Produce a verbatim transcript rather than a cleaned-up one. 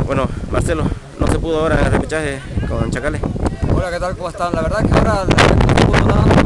Bueno, Marcelo, no se pudo ahora en el repechaje con Chacales. Hola, ¿qué tal? ¿Cómo están? La verdad que ahora no se pudo nada.